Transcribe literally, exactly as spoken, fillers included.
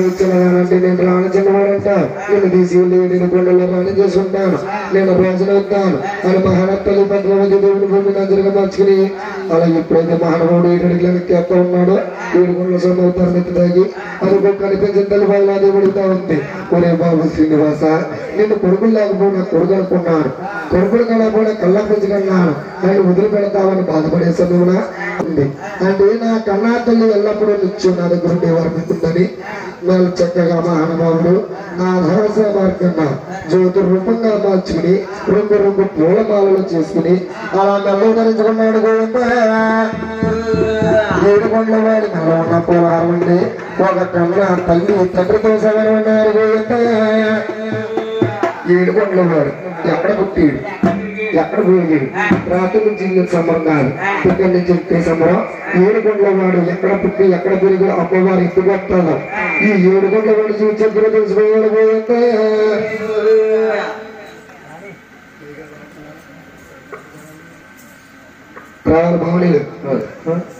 చిన్నదానంటే నేను రాని చిన్నవాడంట నేను తీసి నేను కొండలో రాని చేసి ఉంటాను నేను రోజున వస్తాను అని మహానత్తలు పద్మావతి దేవుని భూమి నజరుగా మార్చుకుని అలా ఎప్పుడైతే మహానుభావుడు ఏడు అడుగులకి ఎత్త ఉన్నాడో ఏడు కొండల సొంతవుతారు నెత్తి తాగి అది కనిపించిన తల్లి బాగా దేవుడితా ఉంది. ఒరే బాబు శ్రీనివాస నిన్ను కొడుకులు లేకపోయినా కొడుకు అనుకున్నాను కొడుకులు కలకపోయినా కళ్ళ పెంచుకున్నాను నన్ను వదిలిపెడతామని బాధపడే సమయమున ఉంది అంటే నా కన్నా తల్లి ఎల్లప్పుడూ నిత్యం నా దగ్గర ఉండేవారుకుందని వాళ్ళు చక్కగా మహానుభావుడు ఆ ధనస మార్గంగా జ్యోతి రూపంగా మార్చుకుని రెండు రెండు పూలమాలలు చేసుకుని అలా మెల్ల ధరించుకున్నాడు. ఏడు కొండల వాడి మెల్ల ఉన్న పూలహారం అండి ఒక కన్న తల్లి తండ్రితో సమానం ఉన్నారు. ఏడు కొండల వాడు ఎక్కడ పుట్టాడు ఎక్కడ పోయాడు రాత్రి నుంచి సంబంధాలు ఇక్కడి నుంచి ఎక్కే సంబరం ఏడు కొండల వాడు ఎక్కడ పుట్టి ఎక్కడ పెరిగి అమ్మవారు ఎత్తుకొస్తాను ఈ ఏడు కొండల వాడు చూసి చెప్పులు తెలుసుకోవాలి. పోయిందా ప్రాణ భావనీయులు